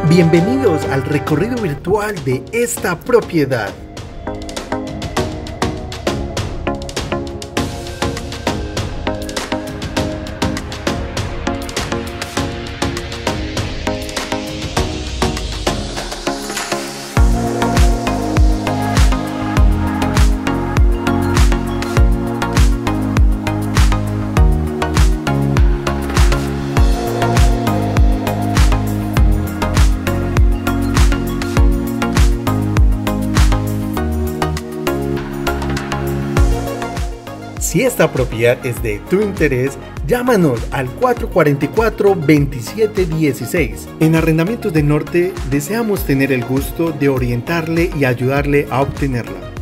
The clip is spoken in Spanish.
Bienvenidos al recorrido virtual de esta propiedad. Si esta propiedad es de tu interés, llámanos al 444-2716. En Arrendamientos del Norte deseamos tener el gusto de orientarle y ayudarle a obtenerla.